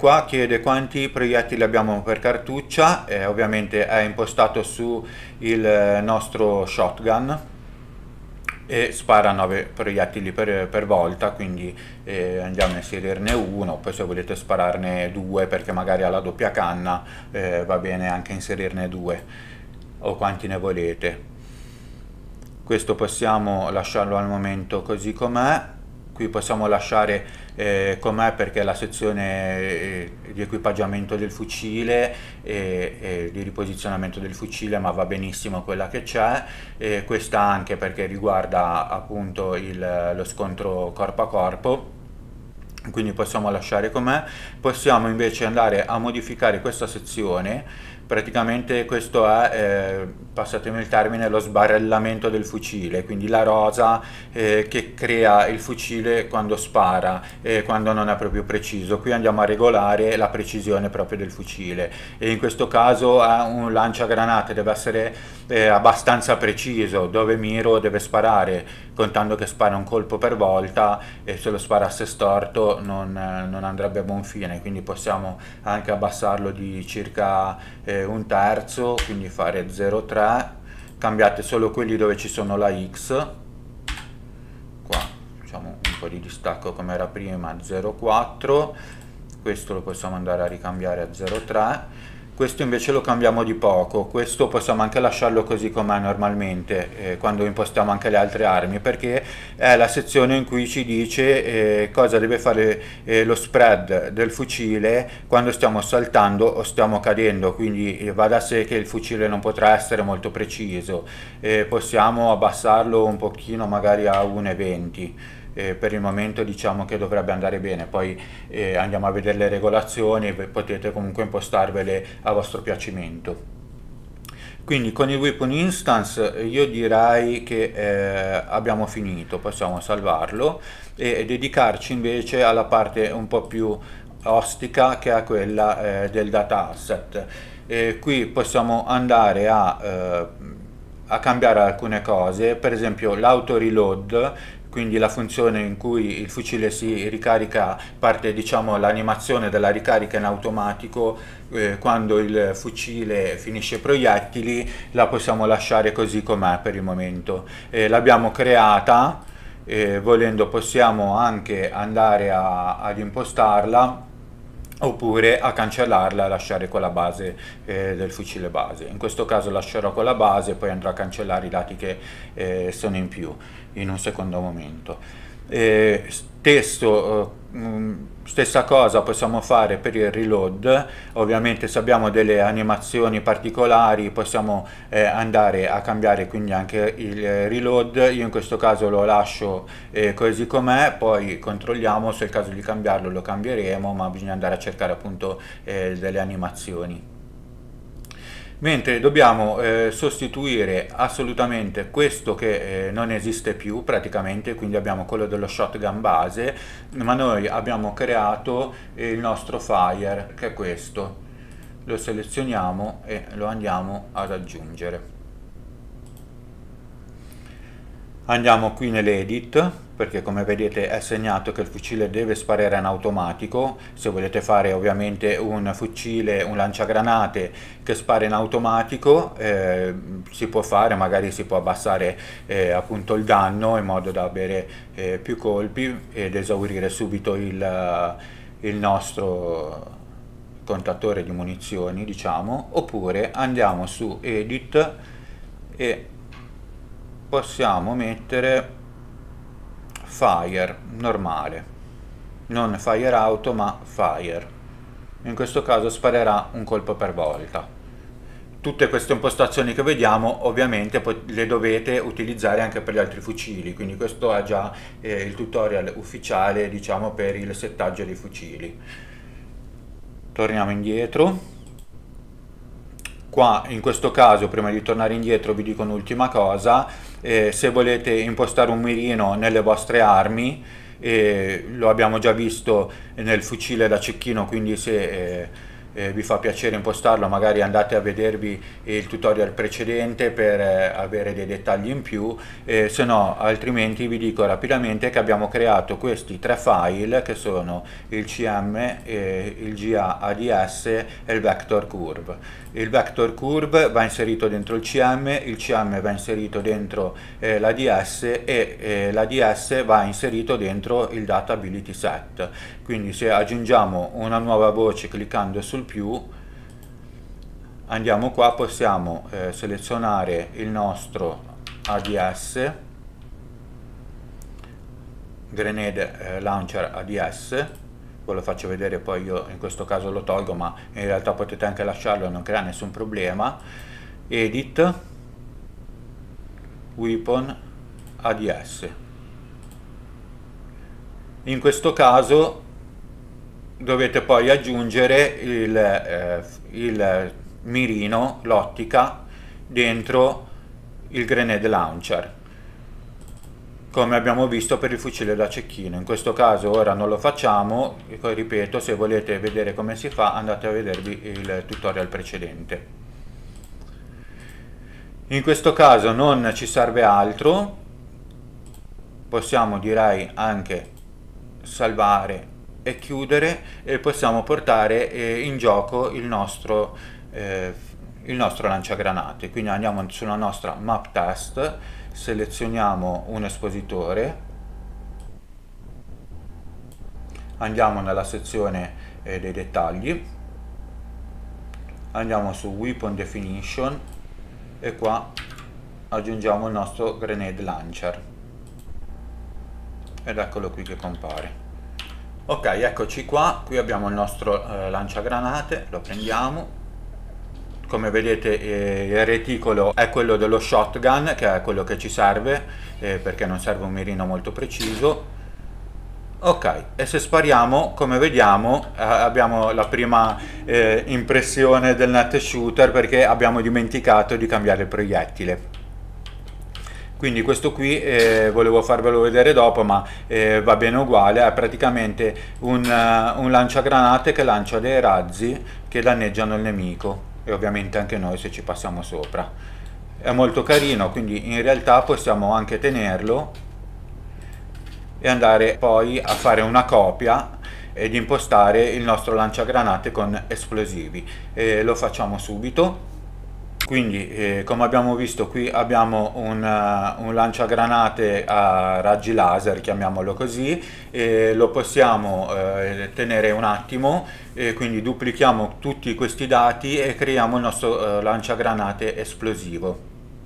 qua chiede quanti proiettili abbiamo per cartuccia, ovviamente è impostato su il nostro shotgun e spara 9 proiettili per volta, quindi andiamo a inserirne uno, poi se volete spararne due perché magari ha la doppia canna, va bene anche inserirne due o quanti ne volete. Questo possiamo lasciarlo al momento così com'è. Qui possiamo lasciare com'è perché è la sezione di equipaggiamento del fucile e di riposizionamento del fucile, ma va benissimo quella che c'è. Questa anche perché riguarda appunto lo scontro corpo a corpo, quindi possiamo lasciare com'è. Possiamo invece andare a modificare questa sezione. Praticamente questo è, passatemi il termine, lo sbarellamento del fucile, quindi la rosa che crea il fucile quando spara e quando non è proprio preciso. Qui andiamo a regolare la precisione proprio del fucile e in questo caso è un lanciagranate, deve essere abbastanza preciso, dove miro deve sparare, contando che spara un colpo per volta e se lo sparasse storto non andrebbe a buon fine, quindi possiamo anche abbassarlo di circa un terzo, quindi fare 0,3, cambiate solo quelli dove ci sono la X, qua facciamo un po' di distacco come era prima, 0,4, questo lo possiamo andare a ricambiare a 0,3. Questo invece lo cambiamo di poco, questo possiamo anche lasciarlo così com'è normalmente quando impostiamo anche le altre armi, perché è la sezione in cui ci dice cosa deve fare lo spread del fucile quando stiamo saltando o stiamo cadendo, quindi va da sé che il fucile non potrà essere molto preciso, possiamo abbassarlo un pochino magari a 1,20. Per il momento diciamo che dovrebbe andare bene, poi andiamo a vedere le regolazioni e potete comunque impostarvele a vostro piacimento. Quindi con il weapon instance io direi che abbiamo finito, possiamo salvarlo e dedicarci invece alla parte un po' più ostica che è quella del data asset. Qui possiamo andare a cambiare alcune cose, per esempio l'auto reload, quindi la funzione in cui il fucile si ricarica, parte diciamo l'animazione della ricarica in automatico quando il fucile finisce i proiettili, la possiamo lasciare così com'è per il momento. L'abbiamo creata, volendo possiamo anche andare ad impostarla oppure a cancellarla e lasciare quella base del fucile base. In questo caso lascerò quella base, poi andrò a cancellare i dati che sono in più in un secondo momento. Stessa cosa possiamo fare per il reload, ovviamente se abbiamo delle animazioni particolari possiamo andare a cambiare quindi anche il reload. Io in questo caso lo lascio così com'è, poi controlliamo, se è il caso di cambiarlo lo cambieremo, ma bisogna andare a cercare appunto delle animazioni. Mentre dobbiamo sostituire assolutamente questo che non esiste più praticamente, quindi abbiamo quello dello shotgun base, ma noi abbiamo creato il nostro fire, che è questo. Lo selezioniamo e lo andiamo ad aggiungere. Andiamo qui nell'edit, perché come vedete è segnato che il fucile deve sparare in automatico. Se volete fare ovviamente un fucile, un lanciagranate che spara in automatico, si può fare, magari si può abbassare appunto il danno in modo da avere più colpi ed esaurire subito il nostro contatore di munizioni, diciamo. Oppure andiamo su edit e possiamo mettere fire normale, non fire auto ma fire. In questo caso sparerà un colpo per volta. Tutte queste impostazioni che vediamo ovviamente le dovete utilizzare anche per gli altri fucili, quindi questo è già il tutorial ufficiale diciamo per il settaggio dei fucili. Torniamo indietro. Qua in questo caso, prima di tornare indietro, vi dico un'ultima cosa: se volete impostare un mirino nelle vostre armi, lo abbiamo già visto nel fucile da cecchino, quindi se vi fa piacere impostarlo, magari andate a vedervi il tutorial precedente per avere dei dettagli in più, se no altrimenti vi dico rapidamente che abbiamo creato questi tre file che sono il CM, il GA ADS e il vector curve. Il vector curve va inserito dentro il CM va inserito dentro l'ADS e l'ADS va inserito dentro il data ability set. Quindi se aggiungiamo una nuova voce cliccando sul più, andiamo qua, possiamo selezionare il nostro ADS, Grenade Launcher ADS. Ve lo faccio vedere, poi io in questo caso lo tolgo, ma in realtà potete anche lasciarlo, non crea nessun problema. Edit Weapon ADS. In questo caso dovete poi aggiungere il mirino, l'ottica, dentro il Grenade Launcher, come abbiamo visto per il fucile da cecchino. In questo caso ora non lo facciamo, ripeto, se volete vedere come si fa andate a vedervi il tutorial precedente. In questo caso non ci serve altro, possiamo direi anche salvare e chiudere e possiamo portare in gioco il nostro lanciagranate. Quindi andiamo sulla nostra map test, selezioniamo un espositore, andiamo nella sezione dei dettagli, andiamo su Weapon Definition e qua aggiungiamo il nostro Grenade Launcher ed eccolo qui che compare. Ok, eccoci qua, qui abbiamo il nostro lanciagranate, lo prendiamo. Come vedete il reticolo è quello dello shotgun, che è quello che ci serve, perché non serve un mirino molto preciso. Ok, e se spariamo, come vediamo, abbiamo la prima impressione del net shooter, perché abbiamo dimenticato di cambiare il proiettile. Quindi questo qui volevo farvelo vedere dopo, ma va bene uguale, è praticamente un lanciagranate che lancia dei razzi che danneggiano il nemico e ovviamente anche noi se ci passiamo sopra. È molto carino, quindi in realtà possiamo anche tenerlo e andare poi a fare una copia ed impostare il nostro lanciagranate con esplosivi. Lo facciamo subito. Quindi come abbiamo visto qui abbiamo un lanciagranate a raggi laser, chiamiamolo così, lo possiamo tenere un attimo, quindi duplichiamo tutti questi dati e creiamo il nostro lanciagranate esplosivo.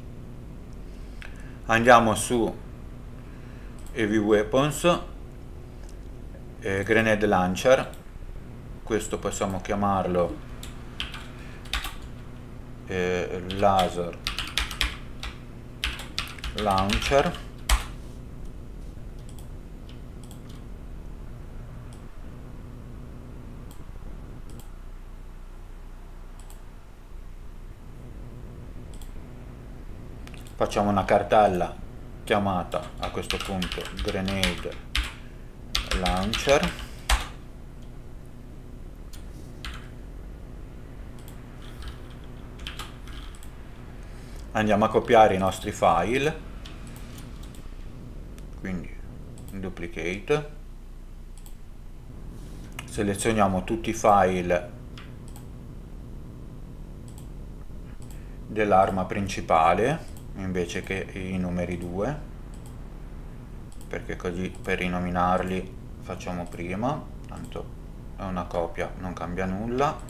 Andiamo su Heavy Weapons, Grenade Launcher, questo possiamo chiamarlo Laser Launcher. Facciamo una cartella chiamata a questo punto Grenade Launcher. Andiamo a copiare i nostri file, quindi duplicate, selezioniamo tutti i file dell'arma principale invece che i numeri 2, perché così per rinominarli facciamo prima, tanto è una copia, non cambia nulla.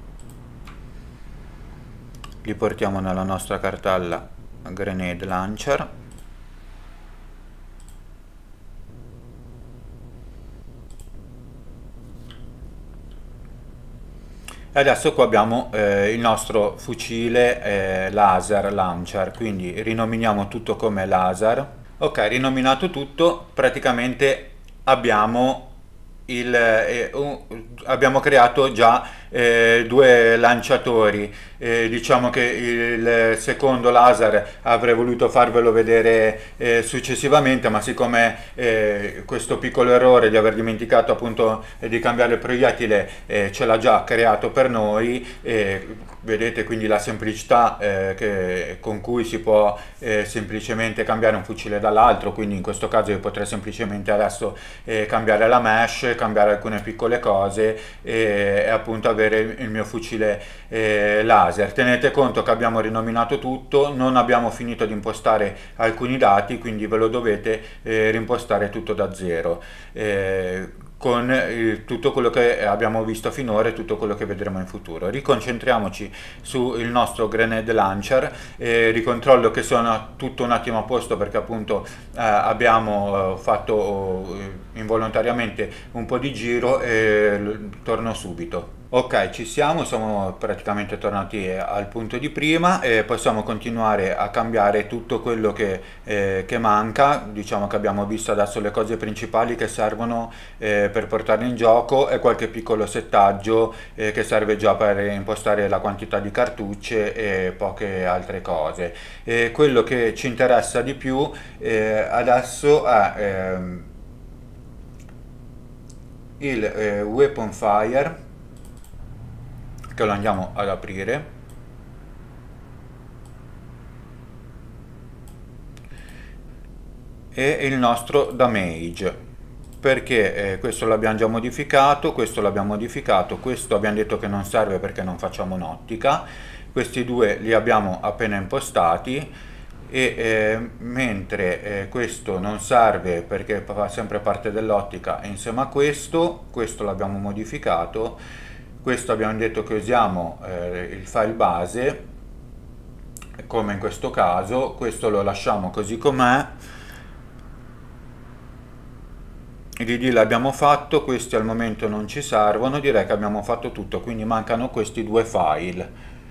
Li portiamo nella nostra cartella Grenade Launcher. E adesso qua abbiamo il nostro fucile laser launcher, quindi rinominiamo tutto come laser. Ok, rinominato tutto, praticamente abbiamo creato già due lanciatori. Diciamo che il secondo laser avrei voluto farvelo vedere successivamente, ma siccome questo piccolo errore di aver dimenticato appunto di cambiare il proiettile ce l'ha già creato per noi, vedete quindi la semplicità con cui si può semplicemente cambiare un fucile dall'altro. Quindi in questo caso io potrei semplicemente adesso cambiare la mesh, cambiare alcune piccole cose e appunto avere il mio fucile laser. Tenete conto che abbiamo rinominato tutto, non abbiamo finito di impostare alcuni dati, quindi ve lo dovete reimpostare tutto da zero. Con tutto quello che abbiamo visto finora e tutto quello che vedremo in futuro. Riconcentriamoci sul nostro grenade launcher, ricontrollo che sono tutto un attimo a posto, perché appunto abbiamo fatto involontariamente un po' di giro e torno subito. Ok, ci siamo praticamente tornati al punto di prima e possiamo continuare a cambiare tutto quello che manca. Diciamo che abbiamo visto adesso le cose principali che servono per portarli in gioco e qualche piccolo settaggio che serve già per impostare la quantità di cartucce e poche altre cose. Quello che ci interessa di più adesso è il Weapon Fire, che lo andiamo ad aprire, e il nostro damage, perché questo l'abbiamo già modificato, questo l'abbiamo modificato, questo abbiamo detto che non serve perché non facciamo un'ottica, questi due li abbiamo appena impostati, e mentre questo non serve perché fa sempre parte dell'ottica insieme a questo l'abbiamo modificato. Questo abbiamo detto che usiamo il file base, come in questo caso. Questo lo lasciamo così com'è. I DD l'abbiamo fatto, questi al momento non ci servono, direi che abbiamo fatto tutto, quindi mancano questi due file.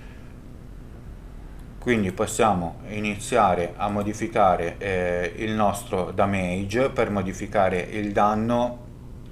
Quindi possiamo iniziare a modificare il nostro damage per modificare il danno.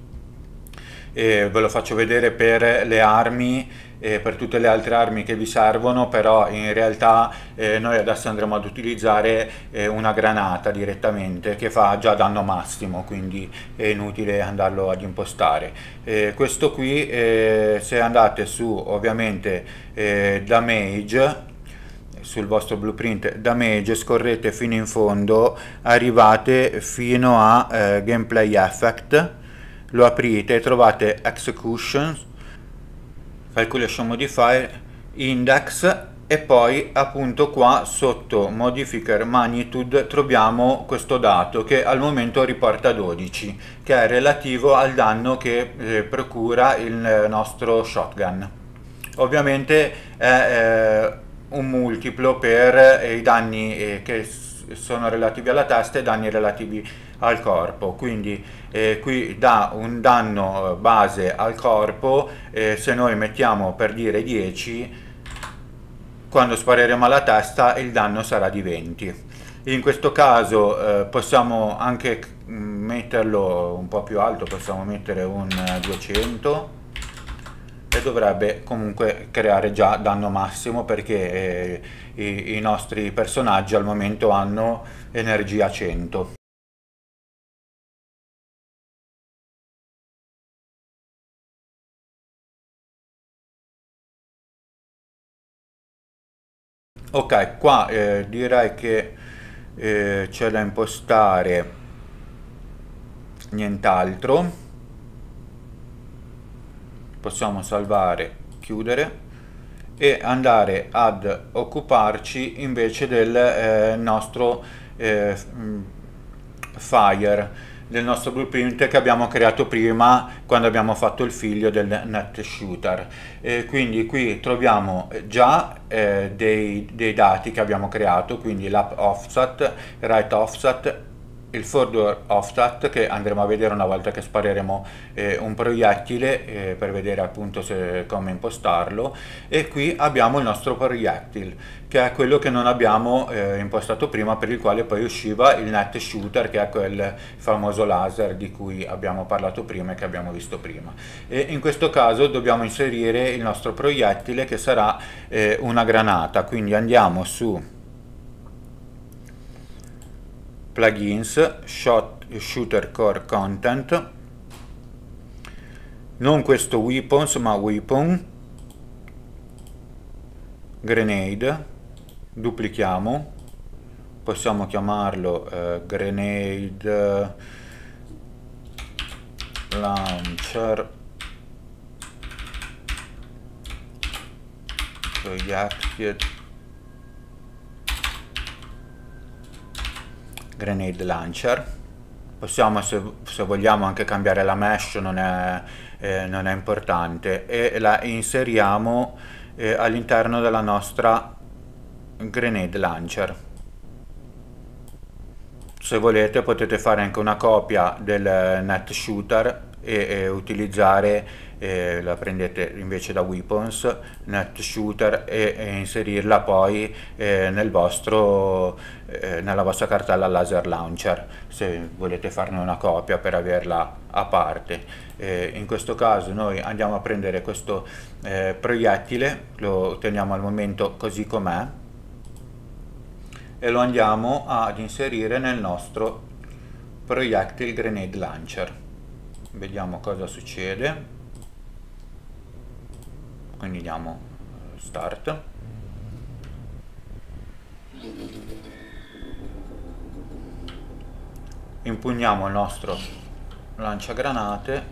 Ve lo faccio vedere per le armi e per tutte le altre armi che vi servono, però in realtà noi adesso andremo ad utilizzare una granata direttamente che fa già danno massimo, quindi è inutile andarlo ad impostare. Questo qui, se andate su ovviamente damage, sul vostro blueprint damage, scorrete fino in fondo, arrivate fino a gameplay effect, lo aprite e trovate execution, calculation modifier, index, e poi appunto qua sotto modifier magnitude troviamo questo dato che al momento riporta 12, che è relativo al danno che procura il nostro shotgun. Ovviamente è un multiplo per i danni che sono relativi alla testa e danni relativi al corpo, quindi qui dà un danno base al corpo. Se noi mettiamo per dire 10, quando spareremo alla testa il danno sarà di 20. In questo caso possiamo anche metterlo un po' più alto, possiamo mettere un 200 e dovrebbe comunque creare già danno massimo, perché i nostri personaggi al momento hanno energia 100. Ok, qua direi che c'è da impostare nient'altro. Possiamo salvare, chiudere e andare ad occuparci invece del nostro fire, del nostro blueprint che abbiamo creato prima quando abbiamo fatto il figlio del net shooter. Quindi qui troviamo già dei dati che abbiamo creato, quindi l'app offset, right offset il forward offset che andremo a vedere una volta che spareremo un proiettile per vedere appunto come impostarlo, e qui abbiamo il nostro proiettile che è quello che non abbiamo impostato prima, per il quale poi usciva il net shooter, che è quel famoso laser di cui abbiamo parlato prima e che abbiamo visto prima. E in questo caso dobbiamo inserire il nostro proiettile che sarà una granata, quindi andiamo su plugins, shooter core content, non questo weapons ma weapon, grenade, duplichiamo, possiamo chiamarlo grenade launcher projected grenade launcher. Possiamo, se vogliamo, anche cambiare la mesh, non è importante, e la inseriamo all'interno della nostra grenade launcher. Se volete potete fare anche una copia del net shooter e utilizzare, la prendete invece da weapons, net shooter, e inserirla poi nella vostra cartella laser launcher, se volete farne una copia per averla a parte. In questo caso noi andiamo a prendere questo proiettile, lo teniamo al momento così com'è, e lo andiamo ad inserire nel nostro projectile grenade launcher. Vediamo cosa succede. Quindi diamo start. Impugniamo il nostro lanciagranate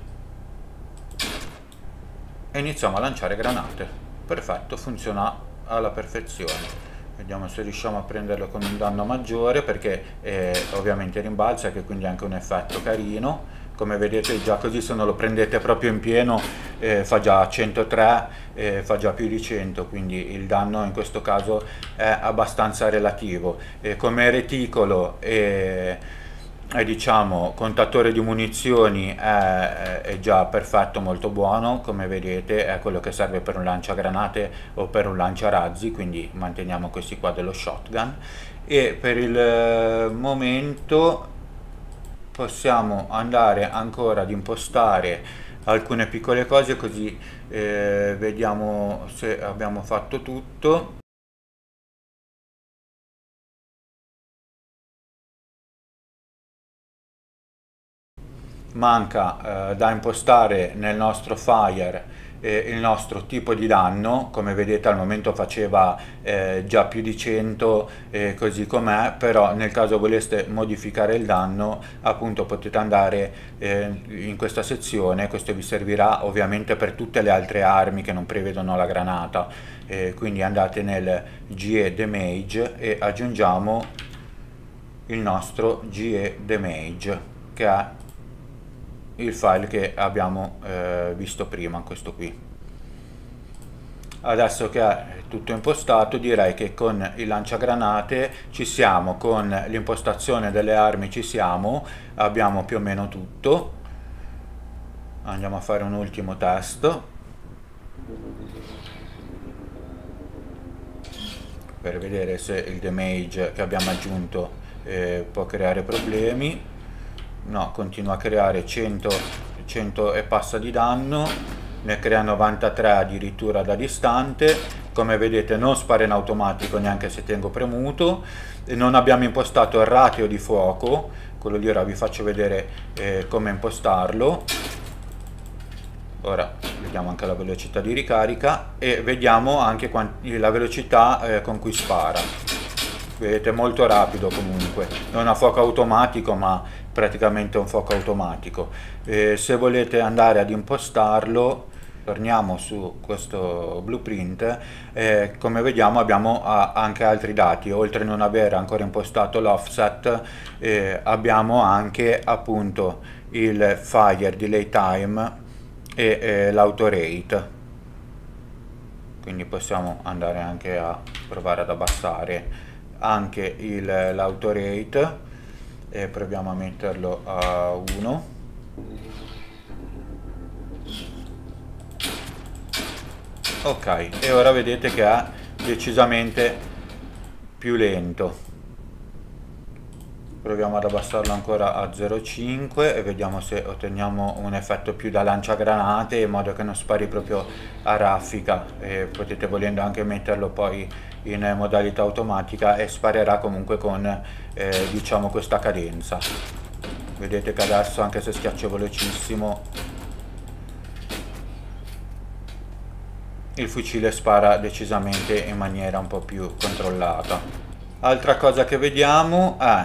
e iniziamo a lanciare granate. Perfetto, funziona alla perfezione. Vediamo se riusciamo a prenderlo con un danno maggiore, perché ovviamente rimbalza, che quindi è anche un effetto carino. Come vedete già così, se non lo prendete proprio in pieno, fa già 103, fa già più di 100, quindi il danno in questo caso è abbastanza relativo. Come reticolo diciamo contatore di munizioni è già perfetto, molto buono, come vedete è quello che serve per un lanciagranate o per un lanciarazzi, quindi manteniamo questi qua dello shotgun. E per il momento possiamo andare ancora ad impostare alcune piccole cose, così vediamo se abbiamo fatto tutto. Manca da impostare nel nostro fire il nostro tipo di danno. Come vedete al momento faceva già più di 100 così com'è, però nel caso voleste modificare il danno, appunto potete andare in questa sezione. Questo vi servirà ovviamente per tutte le altre armi che non prevedono la granata, quindi andate nel GE Damage e aggiungiamo il nostro GE Damage, che è il file che abbiamo visto prima, questo qui. Adesso che è tutto impostato, direi che con il lanciagranate ci siamo, con l'impostazione delle armi ci siamo, abbiamo più o meno tutto. Andiamo a fare un ultimo test per vedere se il damage che abbiamo aggiunto può creare problemi. No, continua a creare 100 e passa di danno, ne crea 93 addirittura da distante. Come vedete non spara in automatico neanche se tengo premuto, e non abbiamo impostato il ratio di fuoco, quello lì ora vi faccio vedere come impostarlo. Ora vediamo anche la velocità di ricarica e vediamo anche la velocità con cui spara. Vedete, molto rapido comunque, non a fuoco automatico ma praticamente un fuoco automatico. Se volete andare ad impostarlo, torniamo su questo blueprint, come vediamo abbiamo anche altri dati. Oltre a non aver ancora impostato l'offset, abbiamo anche appunto il fire delay time e l'auto rate, quindi possiamo andare anche a provare ad abbassare anche l'auto rate. e proviamo a metterlo a 1. Ok, e ora vedete che è decisamente più lento. Proviamo ad abbassarlo ancora a 0,5 e vediamo se otteniamo un effetto più da lanciagranate, in modo che non spari proprio a raffica. E potete volendo anche metterlo poi in modalità automatica e sparerà comunque con diciamo questa cadenza. Vedete che adesso, anche se schiaccio velocissimo, il fucile spara decisamente in maniera un po' più controllata. Altra cosa che vediamo è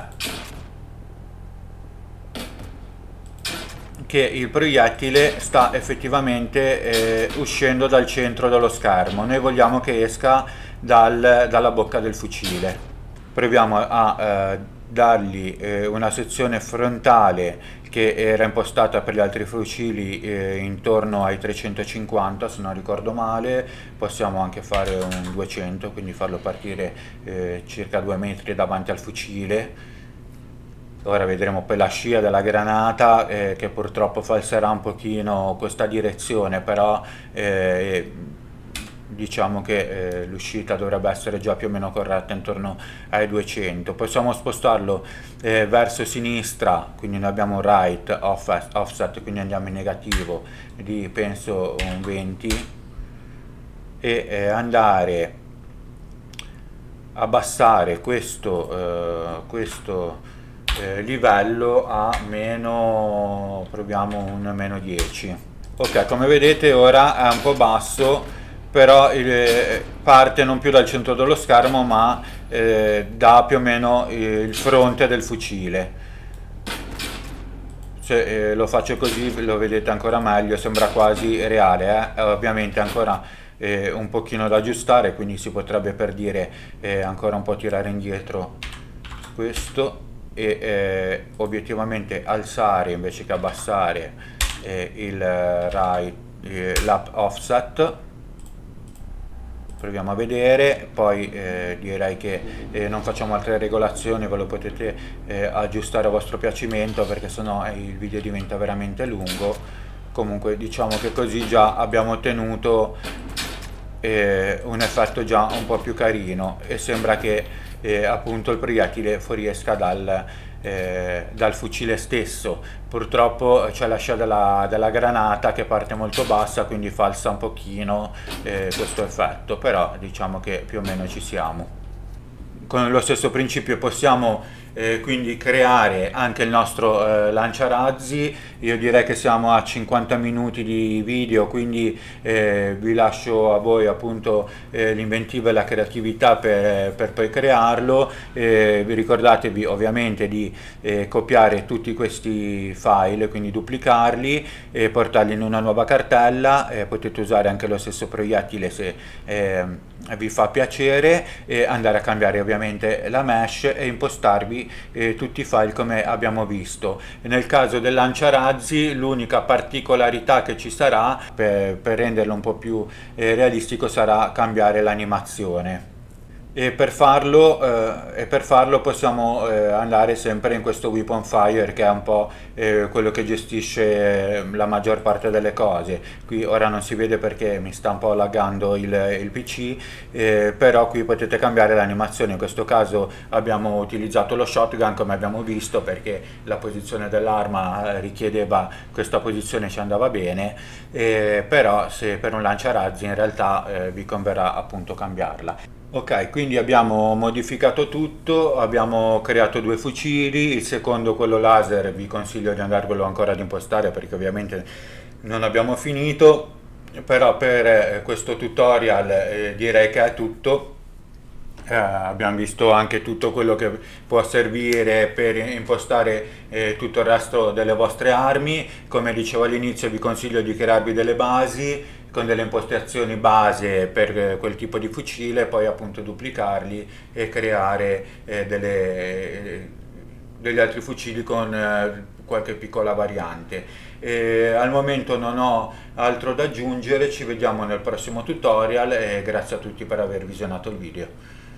che il proiettile sta effettivamente uscendo dal centro dello schermo. Noi vogliamo che esca dalla bocca del fucile. Proviamo a dargli una sezione frontale che era impostata per gli altri fucili intorno ai 350, se non ricordo male. Possiamo anche fare un 200, quindi farlo partire circa 2 metri davanti al fucile. Ora vedremo poi la scia della granata che purtroppo falserà un pochino questa direzione, però diciamo che l'uscita dovrebbe essere già più o meno corretta intorno ai 200. Possiamo spostarlo verso sinistra, quindi noi abbiamo un right offset, quindi andiamo in negativo di penso un 20, e andare a abbassare questo livello a meno, proviamo un meno 10. Ok, come vedete ora è un po' basso, però parte non più dal centro dello schermo ma da più o meno il fronte del fucile. Se lo faccio così lo vedete ancora meglio, sembra quasi reale, ovviamente ancora un pochino da aggiustare, quindi si potrebbe, per dire, ancora un po' tirare indietro questo e obiettivamente alzare invece che abbassare il right lap offset. Proviamo a vedere, poi direi che non facciamo altre regolazioni, ve lo potete aggiustare a vostro piacimento, perché sennò il video diventa veramente lungo. Comunque diciamo che così già abbiamo ottenuto un effetto già un po' più carino, e sembra che appunto il proiettile fuoriesca dal fucile stesso. Purtroppo c'è la scia della granata che parte molto bassa, quindi falsa un pochino questo effetto, però diciamo che più o meno ci siamo. Con lo stesso principio possiamo quindi creare anche il nostro lanciarazzi. Io direi che siamo a 50 minuti di video, quindi vi lascio a voi appunto l'inventiva e la creatività per poi crearlo. Vi ricordatevi ovviamente di copiare tutti questi file, quindi duplicarli e portarli in una nuova cartella. Potete usare anche lo stesso proiettile se vi fa piacere, e andare a cambiare ovviamente la mesh e impostarvi tutti i file come abbiamo visto. Nel caso del lanciarazzi l'unica particolarità che ci sarà per renderlo un po' più realistico sarà cambiare l'animazione. E per farlo possiamo andare sempre in questo Weapon Fire, che è un po' quello che gestisce la maggior parte delle cose. Qui ora non si vede perché mi sta un po' laggando il PC, però qui potete cambiare l'animazione. In questo caso abbiamo utilizzato lo shotgun, come abbiamo visto, perché la posizione dell'arma richiedeva questa posizione, ci andava bene, però se per un lanciarazzi in realtà vi converrà appunto cambiarla. Ok, quindi abbiamo modificato tutto, abbiamo creato 2 fucili. Il secondo, quello laser, vi consiglio di andarvelo ancora ad impostare, perché ovviamente non abbiamo finito, però per questo tutorial direi che è tutto. Abbiamo visto anche tutto quello che può servire per impostare tutto il resto delle vostre armi. Come dicevo all'inizio, vi consiglio di crearvi delle basi con delle impostazioni base per quel tipo di fucile, poi appunto duplicarli e creare degli altri fucili con qualche piccola variante. Al momento non ho altro da aggiungere, ci vediamo nel prossimo tutorial e grazie a tutti per aver visionato il video.